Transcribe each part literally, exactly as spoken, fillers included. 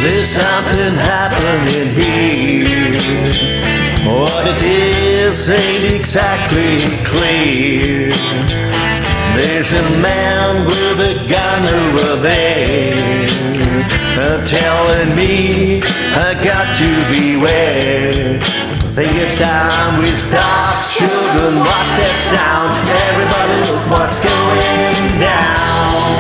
There's something happening here. What it is ain't exactly clear. There's a man with a gun over there, uh, telling me I got to beware. I think it's time we stop. Children, watch that sound. Everybody look what's going down.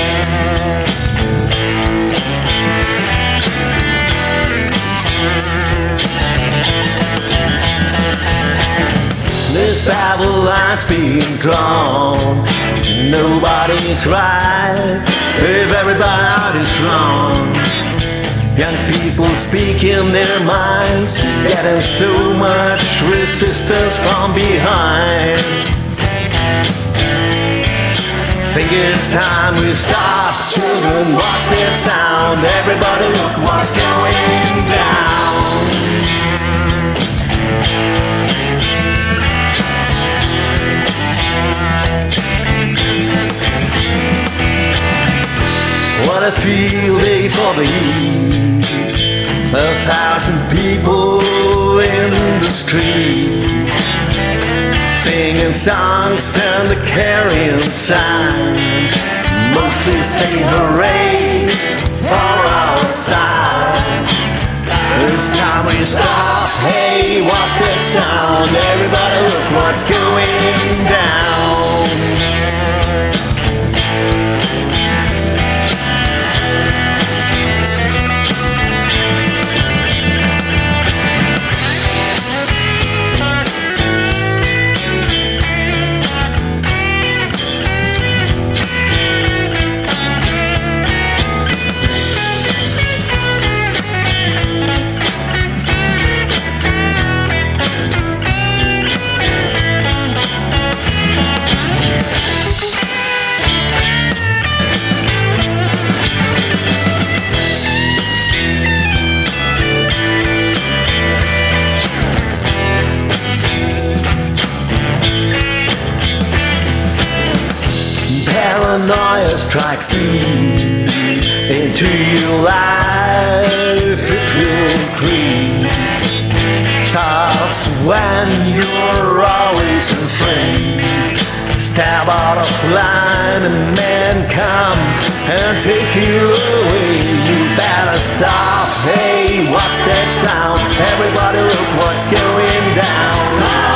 This battle line's being drawn. Nobody's right if everybody's wrong. Young people speaking their minds, getting so much resistance from behind. Think it's time we stop. Children, watch that sound. Everybody look what's going down. What a field day for the youth. A thousand people in the street, singing songs and carrying signs, mostly saying hooray for our side. It's time we stop. Hey, what's that sound? Everybody look what's going down. Paranoia strikes deep into your life, it will creep. Starts when you're always afraid. Step out of line and men come and take you away. You better stop. Hey, what's that sound? Everybody look what's going down.